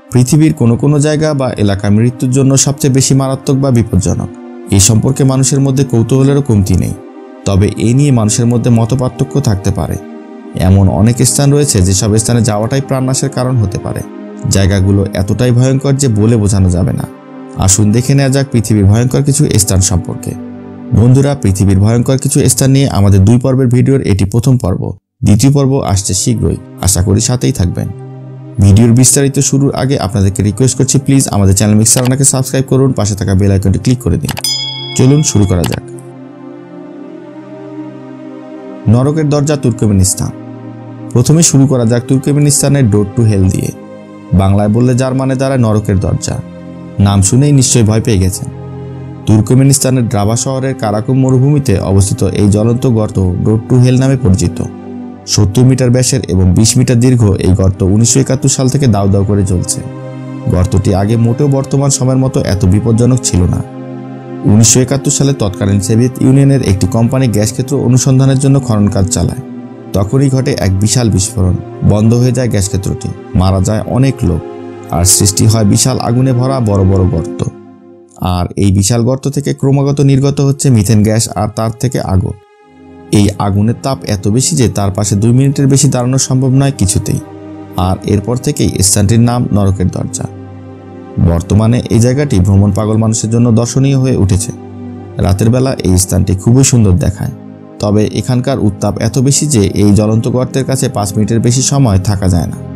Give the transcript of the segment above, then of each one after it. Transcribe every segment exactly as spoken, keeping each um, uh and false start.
পৃথিবীর কোনো কোনো জায়গা বা এলাকা মৃত্যুর জন্য সবচেয়ে বেশি মারাত্মক বা বিপজ্জনক, এই সম্পর্কে মানুষের মধ্যে কৌতূহলেরও কমতি নেই। তবে এই নিয়ে মানুষের মধ্যে মতপার্থক্য থাকতে পারে। এমন অনেক স্থান রয়েছে যেসব স্থানে যাওয়াটাই প্রাণনাশের কারণ হতে পারে। জায়গাগুলো এতটাই ভয়ঙ্কর যে বলে বোঝানো যাবে না। আসুন দেখে নেওয়া যাক পৃথিবীর ভয়ঙ্কর কিছু স্থান সম্পর্কে। বন্ধুরা, পৃথিবীর ভয়ঙ্কর কিছু স্থান নিয়ে আমাদের দুই পর্বের ভিডিওর এটি প্রথম পর্ব। দ্বিতীয় পর্ব আসছে শীঘ্রই, আশা করি সাথেই থাকবেন। ভিডিওর বিস্তারিত শুরুর আগে আপনাদেরকে রিকোয়েস্ট করছি, প্লিজ আমাদের চ্যানেল মিক্সররানাকে সাবস্ক্রাইব করুন, পাশে থাকা বেল আইকনটি ক্লিক করে দিন। চলুন শুরু করা যাক। নরকের দরজা তুর্কমেনিস্তান। প্রথমে শুরু করা যাক তুর্কমেনিস্তানের ডোর টু হেল দিয়ে। বাংলায় বললে যার মানে দাঁড়ায় নরকের দরজা। নাম শুনেই নিশ্চয়ই ভয় পেয়ে গেছেন। তুর্কমেনিস্তানের ড্রাবা শহরের কারাকুম মরুভূমিতে অবস্থিত এই জ্বলন্ত গর্ত ডোর টু হেল নামে পরিচিত। সত্তর মিটার ব্যাসের এবং বিশ মিটার দীর্ঘ এই গর্ত উনিশশো একাত্তর সাল থেকে দাউ দাউ করে চলছে। গর্তটি আগে মোটেও বর্তমান সময়ের মতো এত বিপজ্জনক ছিল না। উনিশশো একাত্তর সালে তৎকালীন সোভিয়েত ইউনিয়নের একটি কোম্পানি গ্যাস ক্ষেত্র অনুসন্ধানের জন্য খনন কাজ চালায়। তখনই ঘটে এক বিশাল বিস্ফোরণ। বন্ধ হয়ে যায় গ্যাস ক্ষেত্রটি, মারা যায় অনেক লোক, আর সৃষ্টি হয় বিশাল আগুনে ভরা বড় বড় গর্ত। আর এই বিশাল গর্ত থেকে ক্রমাগত নির্গত হচ্ছে মিথেন গ্যাস আর তার থেকে আগুন। এই আগুনের তাপ এত বেশি যে তার পাশে দুই মিনিটের বেশি দাঁড়ানো সম্ভব নয় কিছুতেই। আর এরপর থেকেই স্থানটির নাম নরকের দরজা। বর্তমানে এই জায়গাটি ভ্রমণ পাগল মানুষের জন্য দর্শনীয় হয়ে উঠেছে। রাতের বেলা এই স্থানটি খুবই সুন্দর দেখায়। তবে এখানকার উত্তাপ এত বেশি যে এই জ্বলন্ত গর্তের কাছে পাঁচ মিনিটের বেশি সময় থাকা যায় না।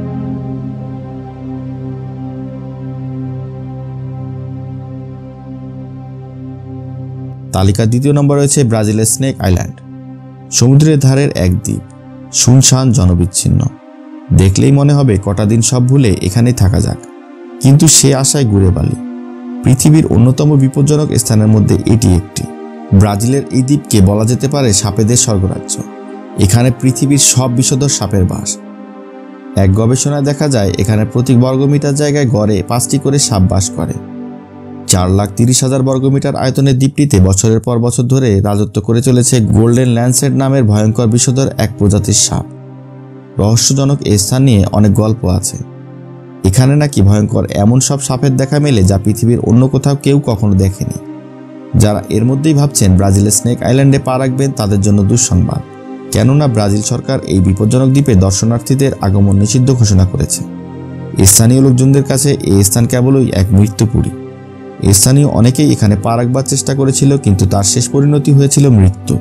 তালিকার দ্বিতীয় নম্বর রয়েছে ব্রাজিলের স্নেক আইল্যান্ড। সমুদ্রের ধারের এক দ্বীপ, শুনশান জনবিচ্ছিন্ন। দেখলেই মনে হবে কটা দিন সব ভুলে এখানেই থাকা যাক, কিন্তু সে আশায় ঘুরে বালি। পৃথিবীর অন্যতম বিপজ্জনক স্থানের মধ্যে এটি একটি। ব্রাজিলের এই দ্বীপকে বলা যেতে পারে সাপেদের স্বর্গরাজ্য। এখানে পৃথিবীর সব বিষধর সাপের বাস। এক গবেষণায় দেখা যায় এখানে প্রতি বর্গমিটার জায়গায় গড়ে পাঁচটি করে সাপ বাস করে। চার লাখ তিরিশ হাজার বর্গমিটার আয়তনের দ্বীপটিতে বছরের পর বছর ধরে রাজত্ব করে চলেছে গোল্ডেন ল্যান্সেট নামের ভয়ঙ্কর বিষধর এক প্রজাতির সাপ। রহস্যজনক এই স্থান নিয়ে অনেক গল্প আছে। এখানে নাকি ভয়ঙ্কর এমন সব সাপের দেখা মেলে যা পৃথিবীর অন্য কোথাও কেউ কখনো দেখেনি। যারা এর মধ্যেই ভাবছেন ব্রাজিলের স্নেক আইল্যান্ডে পা রাখবেন, তাদের জন্য দুঃসংবাদ। কেননা ব্রাজিল সরকার এই বিপজ্জনক দ্বীপে দর্শনার্থীদের আগমন নিষিদ্ধ ঘোষণা করেছে। স্থানীয় লোকজনদের কাছে এই স্থান কেবলই এক মৃত্যুপুরী। স্থানীয় অনেকেই এখানে পা রাখবার চেষ্টা করেছিল, কিন্তু তার শেষ পরিণতি হয়েছিল মৃত্যু।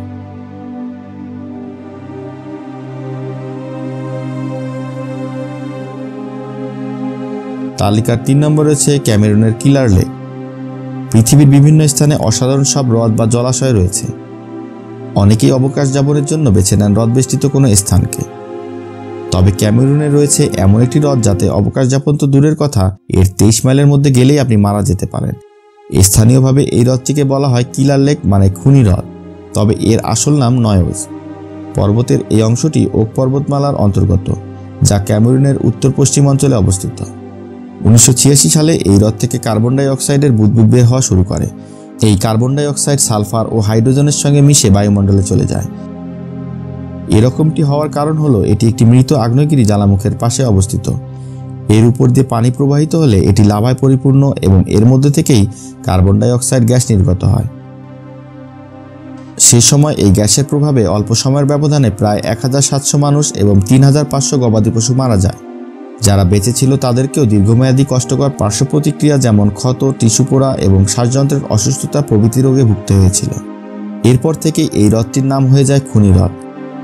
তালিকার তিন নম্বর রয়েছে ক্যামেরুনের কিলার লেক। পৃথিবীর বিভিন্ন স্থানে অসাধারণ সব হ্রদ বা জলাশয় রয়েছে। অনেকেই অবকাশ যাপনের জন্য বেছে নেন হ্রদ বেষ্টিত কোনো স্থানকে। তবে ক্যামেরুনে রয়েছে এমন একটি হ্রদ যাতে অবকাশ যাপন তো দূরের কথা, এর তেইশ মাইলের মধ্যে গেলেই আপনি মারা যেতে পারেন। স্থানীয়ভাবে এই হ্রদটিকে বলা হয় কিলার লেক, মানে খুনি হ্রদ। তবে এর আসল নাম নয়োজ। পর্বতের এই অংশটি ওক পর্বতমালার অন্তর্গত, যা ক্যামেরুনের উত্তর পশ্চিম অঞ্চলে অবস্থিত। উনিশশো ছিয়াশি সালে এই হ্রদ থেকে কার্বন ডাই অক্সাইডের বুদবুদ বের হওয়া শুরু করে। এই কার্বন ডাই অক্সাইড সালফার ও হাইড্রোজেনের সঙ্গে মিশে বায়ুমণ্ডলে চলে যায়। এরকমটি হওয়ার কারণ হলো এটি একটি মৃত আগ্নেয়গিরি জ্বালামুখের পাশে অবস্থিত। এর উপর দিয়ে পানি প্রবাহিত হলে এটি লাভায় পরিপূর্ণ এবং এর মধ্যে থেকেই কার্বন ডাই অক্সাইড গ্যাস নির্গত হয়। সে সময় এই গ্যাসের প্রভাবে অল্প সময়ের ব্যবধানে প্রায় এক হাজার সাতশো মানুষ এবং তিন হাজার পাঁচশো গবাদি পশু মারা যায়। যারা বেঁচে ছিল তাদেরকেও দীর্ঘমেয়াদী কষ্টকর পার্শ্ব প্রতিক্রিয়া যেমন ক্ষত, টিস্যু পোড়া এবং শ্বাসযন্ত্রের অসুস্থতা প্রভৃতি রোগে ভুগতে হয়েছিল। এরপর থেকেই এই হ্রদটির নাম হয়ে যায় খুনি হ্রদ।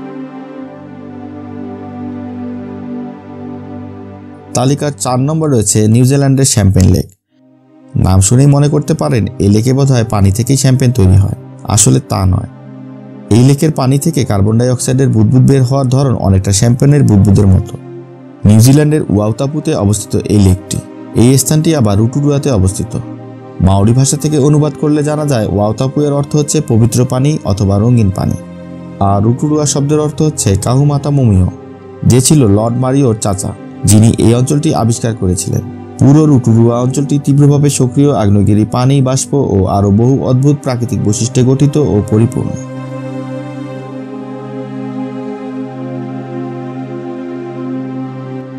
তালিকার চার নম্বর রয়েছে নিউজিল্যান্ডের শ্যাম্পেন লেক। নাম শুনেই মনে করতে পারেন এই লেকে বোধহয় পানি থেকেই শ্যাম্পেন তৈরি হয়। আসলে তা নয়। এই লেকের পানি থেকে কার্বন ডাই অক্সাইডের বুদবুদ বের হওয়ার ধরন অনেকটা শ্যাম্পেনের বুদবুদের মতো। নিউজিল্যান্ডের ওয়াউতাপুতে অবস্থিত এই লেকটি। এই স্থানটি আবার রুটুরুয়াতে অবস্থিত। মাওরি ভাষা থেকে অনুবাদ করলে জানা যায় ওয়াউতাপু এর অর্থ হচ্ছে পবিত্র পানি অথবা রঙিন পানি, আর রুটুরুয়া শব্দের অর্থ হচ্ছে কাহুমাতা মুমিও, যে ছিল লর্ড মারিওর চাচা, যিনি এই অঞ্চলটি আবিষ্কার করেছিলেন। পুরো রুটুরুয়া অঞ্চলটি তীব্রভাবে সক্রিয় আগ্নেয়গিরি, পানি, বাষ্প ও আরও বহু অদ্ভুত প্রাকৃতিক বৈশিষ্ট্যে গঠিত ও পরিপূর্ণ।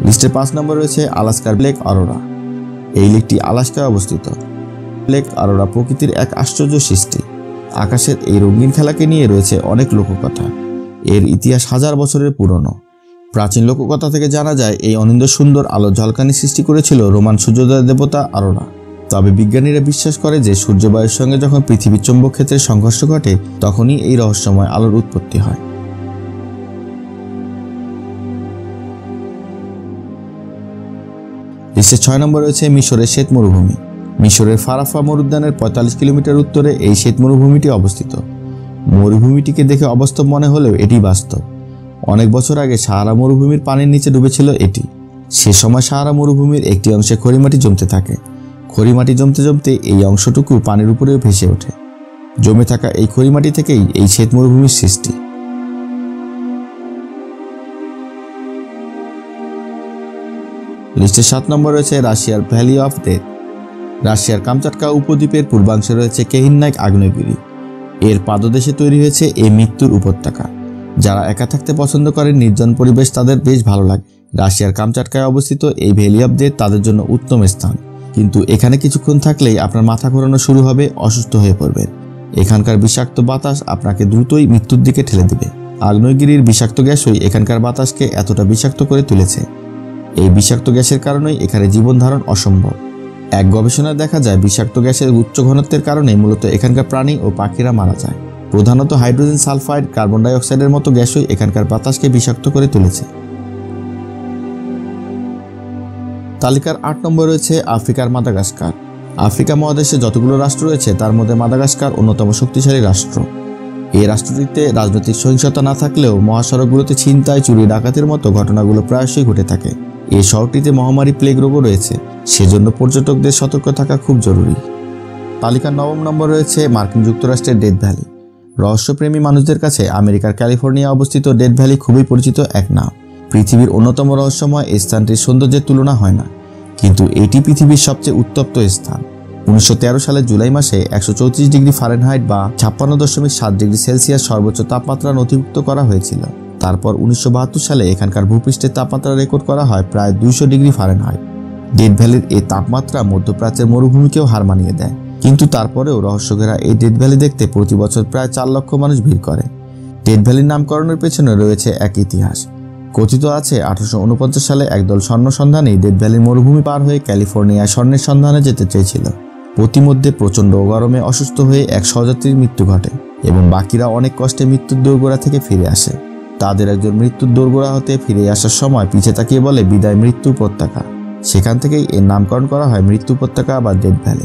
লিস্টে পাঁচ নম্বর রয়েছে আলাস্কার ব্ল্যাক অরোরা। এই লেকটি আলাস্কায় অবস্থিত। ব্ল্যাক অরোরা প্রকৃতির এক আশ্চর্য সৃষ্টি। আকাশের এই রঙিন খেলাকে নিয়ে রয়েছে অনেক লোককথা। এর ইতিহাস হাজার বছরের পুরনো। প্রাচীন লোককথা থেকে জানা যায় এই অনিন্দ্য সুন্দর আলো ঝলকানি সৃষ্টি করেছিল রোমান সূর্যোদয়ের দেবতা অরোরা। তবে বিজ্ঞানীরা বিশ্বাস করে যে সূর্যবায়ুর সঙ্গে যখন পৃথিবীর চৌম্বক ক্ষেত্রের সংঘর্ষ ঘটে তখনই এই রহস্যময় আলোর উৎপত্তি হয়। লিস্টে ছয় নম্বর রয়েছে মিশরের শ্বেত মরুভূমি। মিশরের ফারাফা মরুদ্যানের পঁয়তাল্লিশ কিলোমিটার উত্তরে এই শ্বেত মরুভূমিটি অবস্থিত। মরুভূমিটিকে দেখে অবাস্তব মনে হলেও এটি বাস্তব। অনেক বছর আগে সাহারা মরুভূমির পানির নিচে ডুবেছিল এটি। সে সময় সাহারা মরুভূমির একটি অংশে খড়িমাটি জমতে থাকে। খড়িমাটি জমতে জমতে এই অংশটুকু পানির উপরেও ভেসে ওঠে। জমে থাকা এই খড়িমাটি থেকেই এই শ্বেত মরুভূমির সৃষ্টি। লিস্টে সাত নম্বর রয়েছে রাশিয়ার ভ্যালি অফ ডেথ। রাশিয়ার কামচাটকা উপদ্বীপের পূর্বাংশে রয়েছে কেহিন্নাইক আগ্নেয়গিরি। এর পাদদেশে তৈরি হয়েছে এই মৃত্যুর উপত্যকা। যারা একা থাকতে পছন্দ করেন নির্জন পরিবেশ তাদের বেশ ভালো লাগে। রাশিয়ার কামচাটকায় অবস্থিত এই ভ্যালি অফ ডেথ তাদের জন্য উত্তম স্থান। কিন্তু এখানে কিছুক্ষণ থাকলেই আপনার মাথা ঘোরানো শুরু হবে, অসুস্থ হয়ে পড়বেন। এখানকার বিষাক্ত বাতাস আপনাকে দ্রুতই মৃত্যুর দিকে ঠেলে দেবে। আগ্নেয়গিরির বিষাক্ত গ্যাসই এখানকার বাতাসকে এতটা বিষাক্ত করে তুলেছে। এই বিষাক্ত গ্যাসের কারণেই এখানে জীবন ধারণ অসম্ভব। এক গবেষণায় দেখা যায় বিষাক্ত গ্যাসের উচ্চ ঘনত্বের কারণে মূলত এখানকার প্রাণী ও পাখিরা মারা যায়। প্রধানত হাইড্রোজেন সালফাইড, কার্বন ডাই অক্সাইডের মতো গ্যাসই এখানকার বাতাসকে বিষাক্ত করে তুলেছে। তালিকার আট নম্বর রয়েছে আফ্রিকার মাদাগাস্কার। আফ্রিকা মহাদেশে যতগুলো রাষ্ট্র রয়েছে তার মধ্যে মাদাগাস্কার অন্যতম শক্তিশালী রাষ্ট্র। এই রাষ্ট্রটিতে রাজনৈতিক সহিংসতা না থাকলেও মহাসড়কগুলোতে ছিনতাই, চুরি, ডাকাতির মতো ঘটনাগুলো প্রায়শই ঘটে থাকে। এই শহরটিতে মহামারী প্লেগ রোগও রয়েছে, সেজন্য পর্যটকদের সতর্ক থাকা খুব জরুরি। তালিকার নবম নম্বর রয়েছে মার্কিন যুক্তরাষ্ট্রের ডেথ ভ্যালি। রহস্যপ্রেমী মানুষদের কাছে আমেরিকার ক্যালিফোর্নিয়া অবস্থিত ডেথ ভ্যালি খুবই পরিচিত এক নাম। পৃথিবীর অন্যতম রহস্যময় এই স্থানটির সৌন্দর্যের তুলনা হয় না, কিন্তু এটি পৃথিবীর সবচেয়ে উত্তপ্ত স্থান। উনিশশো তেরো সালের জুলাই মাসে একশো চৌত্রিশ ডিগ্রি ফারেনহাইট বা ছাপ্পান্ন দশমিক সাত ডিগ্রি সেলসিয়াস সর্বোচ্চ তাপমাত্রা নথিভুক্ত করা হয়েছিল। তারপর উনিশশো বাহাত্তর সালে এখানকার ভূপৃষ্ঠের তাপমাত্রা রেকর্ড করা হয় প্রায় দুইশো ডিগ্রি ফারেনহাইট। ডেথ ভ্যালির এই তাপমাত্রা মধ্যপ্রাচ্যের মরুভূমিকেও হার মানিয়ে দেয়। কিন্তু তারপরেও রহস্যঘেরা এই ডেথ ভ্যালি দেখতে প্রতি বছর প্রায় চার লক্ষ মানুষ ভিড় করে। ডেথ ভ্যালির নামকরণের পেছনে রয়েছে এক ইতিহাস। কথিত আছে আঠারোশো উনপঞ্চাশ সালে একদল স্বর্ণ সন্ধানী ডেথ ভ্যালির মরুভূমি পার হয়ে ক্যালিফোর্নিয়ায় স্বর্ণের সন্ধানে যেতে চেয়েছিল। প্রতিমধ্যে প্রচণ্ড গরমে অসুস্থ হয়ে এক সহযাত্রীর মৃত্যু ঘটে এবং বাকিরা অনেক কষ্টে মৃত্যুর দোরগোড়া থেকে ফিরে আসে। তাদের একজন মৃত্যুর দোরগোড়া হতে ফিরে আসার সময় পিছে তাকিয়ে বলে বিদায় মৃত্যু উপত্যকা। সেখান থেকেই এর নামকরণ করা হয় মৃত্যু উপত্যকা বা ডেথ ভ্যালি।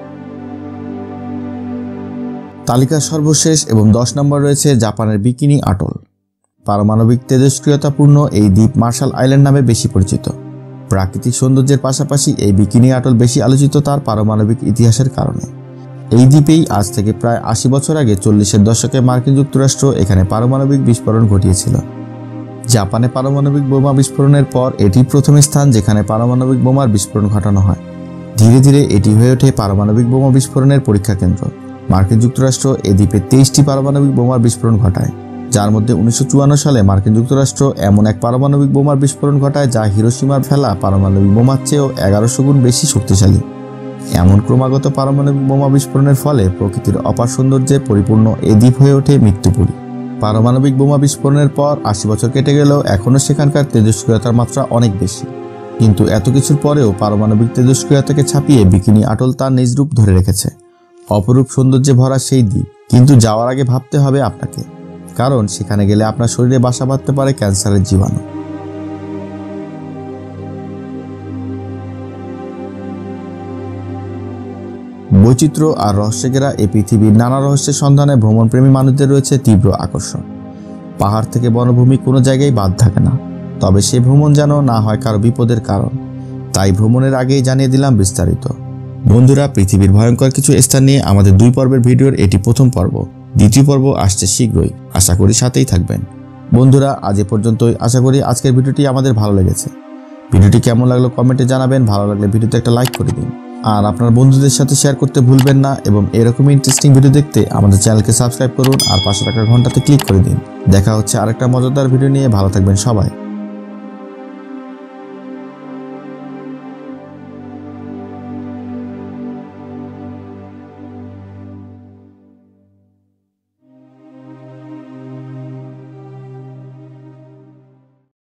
তালিকার সর্বশেষ এবং দশ নম্বর রয়েছে জাপানের বিকিনি আটল। পারমাণবিক তেজস্ক্রিয়তাপূর্ণ এই দ্বীপ মার্শাল আইল্যান্ড নামে বেশি পরিচিত। প্রাকৃতিক সৌন্দর্যের পাশাপাশি এই বিকিনি আটল বেশি আলোচিত তার পারমাণবিক ইতিহাসের কারণে। এই দ্বীপেই আজ থেকে প্রায় আশি বছর আগে চল্লিশের দশকে মার্কিন যুক্তরাষ্ট্র এখানে পারমাণবিক বিস্ফোরণ ঘটিয়েছিল। জাপানে পারমাণবিক বোমা বিস্ফোরণের পর এটি প্রথম স্থান যেখানে পারমাণবিক বোমার বিস্ফোরণ ঘটানো হয়। ধীরে ধীরে এটি হয়ে ওঠে পারমাণবিক বোমা বিস্ফোরণের পরীক্ষা কেন্দ্র। মার্কিন যুক্তরাষ্ট্র এই দ্বীপে তেইশটি পারমাণবিক বোমার বিস্ফোরণ ঘটায়, যার মধ্যে উনিশশো চুয়ান্ন সালে মার্কিন যুক্তরাষ্ট্র এমন এক পারমাণবিক বোমার বিস্ফোরণ ঘটায় যা হিরোশিমার ফেলা পারমাণবিক বোমার চেয়েও এগারোশো গুণ বেশি শক্তিশালী। এমন ক্রমাগত পারমাণবিক বোমা বিস্ফোরণের ফলে প্রকৃতির অপার সৌন্দর্যে পরিপূর্ণ এই দ্বীপ হয়ে ওঠে মৃত্যুপুরী। পারমাণবিক বোমা বিস্ফোরণের পর আশি বছর কেটে গেলেও এখনও সেখানকার তেজস্ক্রিয়তার মাত্রা অনেক বেশি। কিন্তু এত কিছুর পরেও পারমাণবিক তেজস্ক্রিয়তাকে ছাপিয়ে বিকিনি আটল তার নিজ রূপ ধরে রেখেছে। অপরূপ সৌন্দর্যে ভরা সেই দ্বীপ, কিন্তু যাওয়ার আগে ভাবতে হবে আপনাকে, কারণ সেখানে গেলে আপনার শরীরে বাসা বাঁধতে পারে ক্যান্সারের জীবাণু। বৈচিত্র্য আর রহস্যে ঘেরা এই পৃথিবীর নানা রহস্যের সন্ধানে ভ্রমণপ্রেমী মানুষদের রয়েছে তীব্র আকর্ষণ। পাহাড় থেকে বনভূমি কোনো জায়গায় বাদ থাকে না, তবে সে ভ্রমণ যেন না হয় কারো বিপদের কারণ। তাই ভ্রমণের আগেই জানিয়ে দিলাম বিস্তারিত। বন্ধুরা, পৃথিবীর ভয়ঙ্কর কিছু স্থান নিয়ে আমাদের দুই পর্বের ভিডিওর এটি প্রথম পর্ব। দ্বিতীয় পর্ব আসছে শীঘ্রই, আশা করি সাথেই থাকবেন। বন্ধুরা, আজ এ পর্যন্তই। আশা করি আজকের ভিডিওটি আমাদের ভালো লেগেছে। ভিডিওটি কেমন লাগলো কমেন্টে জানাবেন। ভালো লাগলে ভিডিওতে একটা লাইক করে দিন, আর আপনার বন্ধুদের সাথে শেয়ার করতে ভুলবেন না। এবং এরকমই ইন্টারেস্টিং ভিডিও দেখতে আমাদের চ্যানেলকে সাবস্ক্রাইব করুন আর পাশে থাকা ঘন্টাতে ক্লিক করে দিন। দেখা হচ্ছে আরেকটা মজাদার ভিডিও নিয়ে। ভালো থাকবেন সবাই।